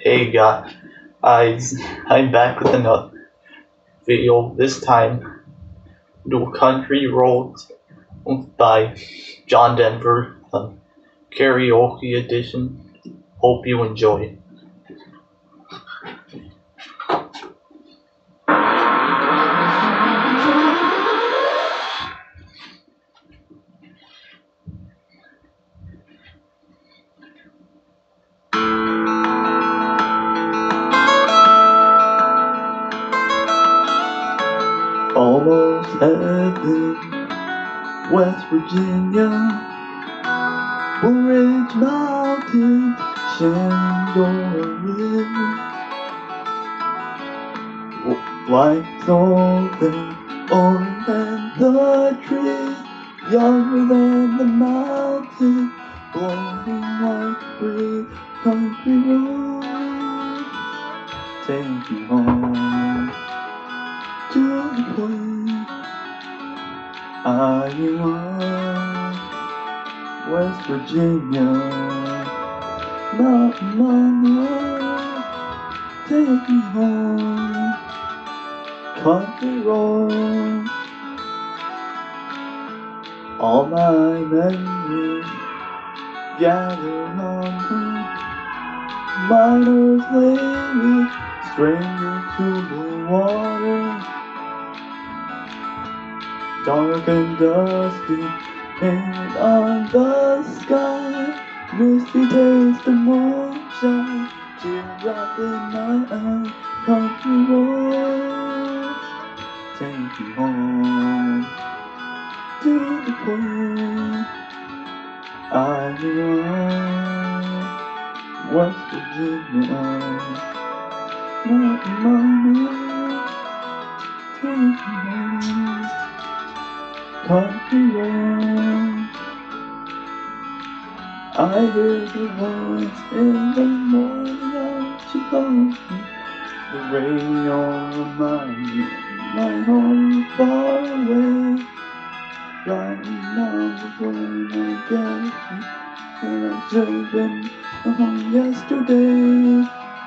Hey guys, I'm back with another video. This time, do Country Roads by John Denver, karaoke edition. Hope you enjoy. Almost heaven, West Virginia, Blue Ridge Mountain, Shenandoah River, lights open, orange and the trees, younger than the mountain, blowing like breeze, country road, take me home to the place I belong, West Virginia, Mountain Mama, take me home, country road. All my memories gathered on me, miners lately, stranger to the water, dark and dusty, painted on the sky, misty taste of moonshine, teardrop in my eye, country road, take me home to the place I belong, West Virginia, Mountain Mama, take me home, country road. I hear the voice in the morning as she calls me, the radio reminds me of my home far away, driving down the road I guess when I should have been home yesterday,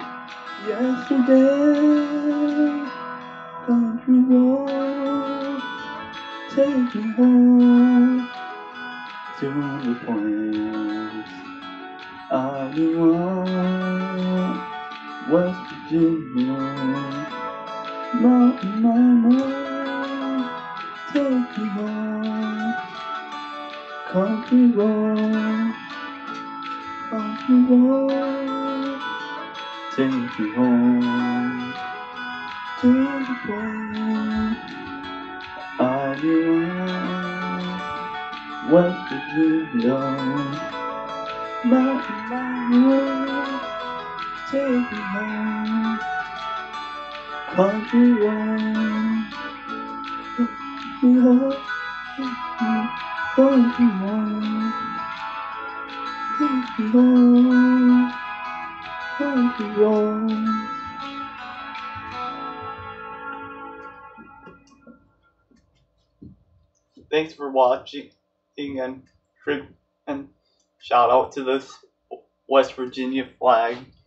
country road, take me home to the place I belong, West Virginia, Mountain Mama, take me home, country road, take me home to the place I belong, West Virginia, Mountain Mama, take me home, country road, take me home, country road, take me home, country road. Thanks for watching and shout out to this West Virginia flag.